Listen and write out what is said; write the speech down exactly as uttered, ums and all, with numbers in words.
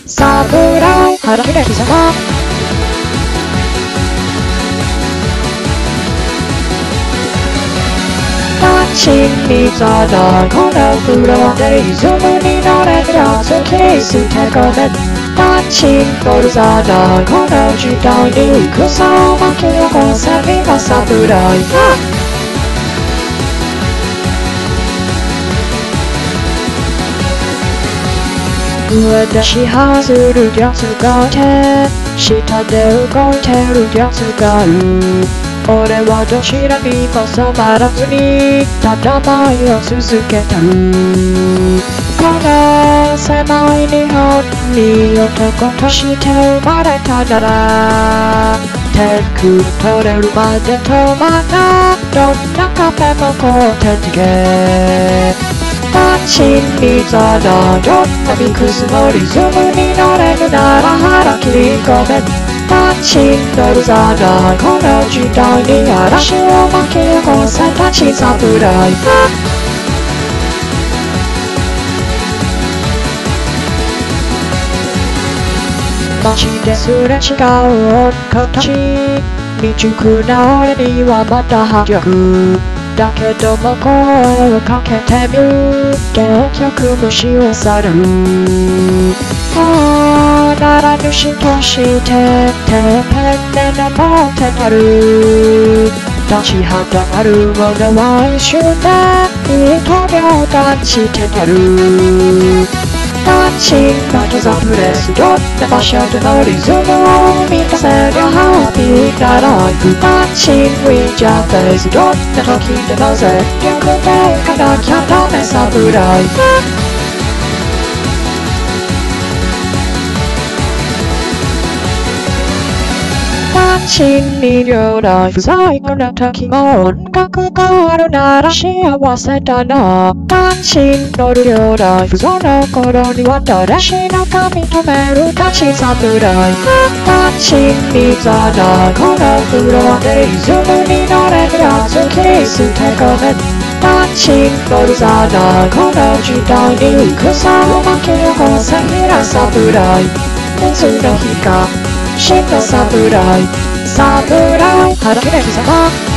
侍腹切れ貴様立ちにざだこの風呂でリズムに乗れるやつキース手こめ立ち乗るざだこの時代に草を巻き起こせ今侍だ上で支配するやつがいて下で動いてるやつがいる俺はどちらにも染まらずにただ前を続けてるこの狭い日本に男として生まれたなら天空取れるまで止まんなどんな壁も越えてけ立ちにざだどんなミクスのリズムに乗れるなら腹切り込め立ち乗るざだこの時代に嵐を巻き起こせ立ち侍だ街ですれ違う女たち未熟な俺にはまた破局だけども声をかけてみる結局無視をされるああならぬしとしててっぺんで登ってなる立ちはだかるものは一瞬でいと秒感じてたる立ちまとザプレスどんな場所でのリズムを満たせりゃハッピーなライフ立ちウィンジャーフェイスどんな時でも全力でいかなきゃダメ侍立ちに両大不在この時も音楽があるなら幸せだな立ち乗る両大不在の頃には誰しなか認める立ち侍立ちにざだこの風呂でリズムに乗れるやつキース手こめ立ち乗るざだこの時代に草を巻き起こせ平侍水の日か真の侍侍腹切れ貴様